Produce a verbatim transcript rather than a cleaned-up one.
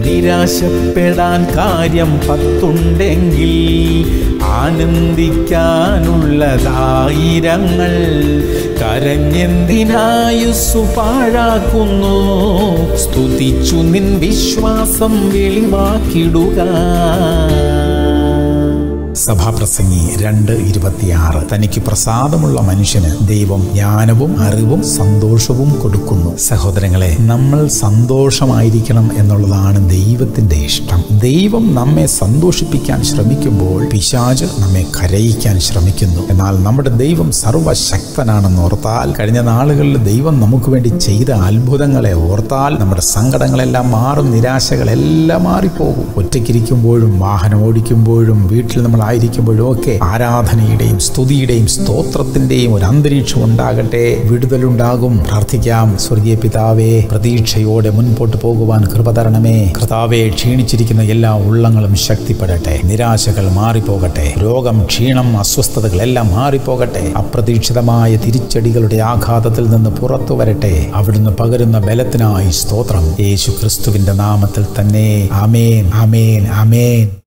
നിരാശപ്പെടാൻ കാര്യം പത്തുണ്ടെങ്കിൽ ആനന്ദിക്കാനുള്ളതായിരങ്ങൾ. കരഞ്ഞെന്തിനായുസ്സു പാഴാക്കുന്നു, സ്തുതിച്ചു നിൻ വിശ്വാസം വെളിവാക്കിടുക. സഭാപ്രസംഗി രണ്ട് ഇരുപത്തിയാറ്. തനിക്ക് പ്രസാദമുള്ള മനുഷ്യന് ദൈവം ജ്ഞാനവും അറിവും സന്തോഷവും കൊടുക്കുന്നു. സഹോദരങ്ങളെ, നമ്മൾ സന്തോഷമായിരിക്കണം എന്നുള്ളതാണ് ദൈവത്തിന്റെ ഇഷ്ടം. ദൈവം നമ്മെ സന്തോഷിപ്പിക്കാൻ ശ്രമിക്കുമ്പോൾ പിശാച് നമ്മെ കരയിക്കാൻ ശ്രമിക്കുന്നു. എന്നാൽ നമ്മുടെ ദൈവം സർവശക്തനാണെന്ന് ഓർത്താൽ, കഴിഞ്ഞ നാളുകളിൽ ദൈവം നമുക്ക് വേണ്ടി ചെയ്ത അത്ഭുതങ്ങളെ ഓർത്താൽ നമ്മുടെ സങ്കടങ്ങളെല്ലാം മാറും, നിരാശകളെല്ലാം മാറിപ്പോകും. ഒറ്റയ്ക്കിരിക്കുമ്പോഴും വാഹനം ഓടിക്കുമ്പോഴും വീട്ടിൽ നമ്മൾ ായിരിക്കുമ്പോഴും ഒക്കെ ആരാധനയുടെയും സ്തുതിയുടെയും സ്തോത്രത്തിന്റെയും ഒരു അന്തരീക്ഷം ഉണ്ടാകട്ടെ. വിടുതലുണ്ടാകും. പ്രാർത്ഥിക്കാം. സ്വർഗീയ പിതാവേ, പ്രതീക്ഷയോടെ മുൻപോട്ട് പോകുവാൻ കൃപ തരണമേ. കർത്താവേ, ക്ഷീണിച്ചിരിക്കുന്ന എല്ലാ ഉള്ളങ്ങളും ശക്തിപ്പെടട്ടെ. നിരാശകൾ മാറിപ്പോകട്ടെ. രോഗം, ക്ഷീണം, അസ്വസ്ഥതകൾ എല്ലാം മാറിപ്പോകട്ടെ. അപ്രതീക്ഷിതമായ തിരിച്ചടികളുടെ ആഘാതത്തിൽ നിന്ന് പുറത്തു വരട്ടെ. അവിടുന്ന് പകരുന്ന ബലത്തിനായി സ്തോത്രം. യേശു ക്രിസ്തുവിന്റെ നാമത്തിൽ തന്നെ. ആമേൻ, ആമേൻ, ആമേൻ.